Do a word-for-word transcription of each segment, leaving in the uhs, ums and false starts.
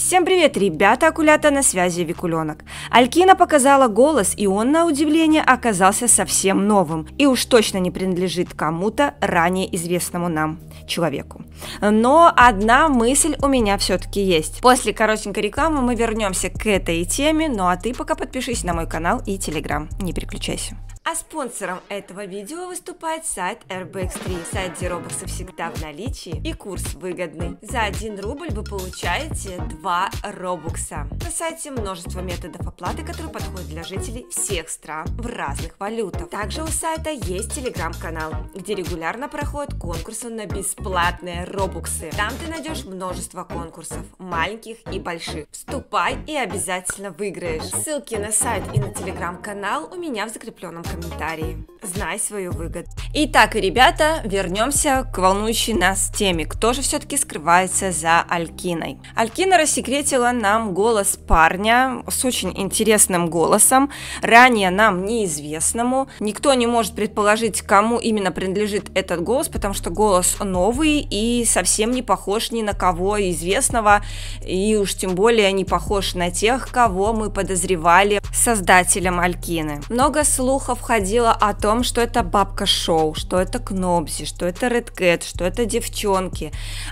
Всем привет, ребята, акулята, на связи Викуленок. Алькина показала голос, и он, на удивление, оказался совсем новым, и уж точно не принадлежит кому-то ранее известному нам человеку. Но одна мысль у меня все-таки есть. После коротенькой рекламы мы вернемся к этой теме, ну а ты пока подпишись на мой канал и телеграм, не переключайся. А спонсором этого видео выступает сайт эр бэ икс три. Сайт, где робоксы всегда в наличии и курс выгодный. За один рубль вы получаете два робокса. На сайте множество методов оплаты, которые подходят для жителей всех стран в разных валютах. Также у сайта есть телеграм-канал, где регулярно проходят конкурсы на бесплатные робоксы. Там ты найдешь множество конкурсов, маленьких и больших. Вступай и обязательно выиграешь. Ссылки на сайт и на телеграм-канал у меня в закрепленном комментарии. комментарии. Знай свою выгоду. Итак, ребята, вернемся к волнующей нас теме. Кто же все-таки скрывается за Алькиной? Алькина рассекретила нам голос парня с очень интересным голосом, ранее нам неизвестному. Никто не может предположить, кому именно принадлежит этот голос, потому что голос новый и совсем не похож ни на кого известного, и уж тем более не похож на тех, кого мы подозревали создателем Алькины. Много слухов ходило о том, что это Бабка Шоу, что это Кнобзи, что это Ред Кэт, что это девчонки,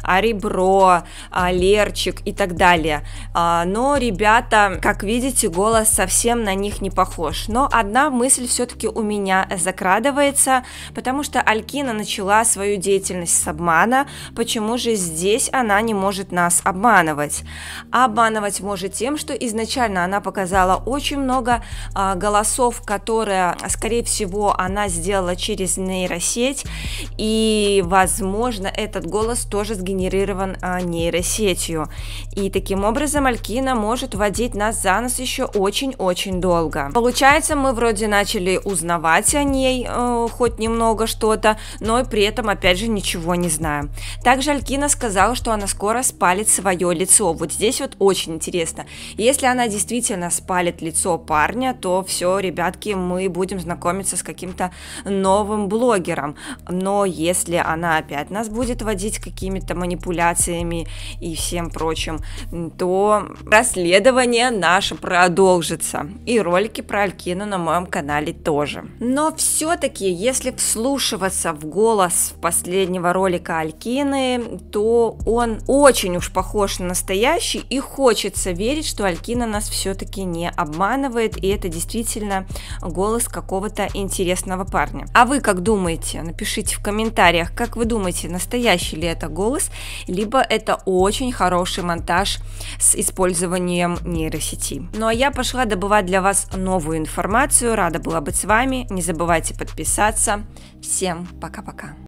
Арибро, Лерчик и так далее. Но, ребята, как видите, голос совсем на них не похож. Но одна мысль все-таки у меня закрадывается, потому что Алькина начала свою деятельность с обмана. Почему же здесь она не может нас обманывать? Обманывать может тем, что изначально она показала очень много голосов, которые, скорее всего, она сделала через нейросеть, и, возможно, этот голос тоже сгенерирован а, нейросетью. И таким образом Алькина может водить нас за нос еще очень-очень долго. Получается, мы вроде начали узнавать о ней э, хоть немного что-то, но и при этом, опять же, ничего не знаем. Также Алькина сказала, что она скоро спалит свое лицо. Вот здесь вот очень интересно. Если она действительно спалит лицо парня, то все, ребятки, мы будем знакомиться с каким-то новым блогером. Но если она опять нас будет водить какими-то манипуляциями и всем прочим, то расследование наше продолжится. И ролики про Алькину на моем канале тоже. Но все-таки, если вслушиваться в голос последнего ролика Алькины, то он очень уж похож на настоящий, и хочется верить, что Алькина нас все-таки не обманывает, и это действительно голос какого-то интересного парня. А вы как думаете? Напишите в комментариях, как вы думаете, настоящий ли это голос, либо это очень хороший монтаж с использованием нейросети. Ну а я пошла добывать для вас новую информацию. Рада была быть с вами. Не забывайте подписаться. Всем пока-пока.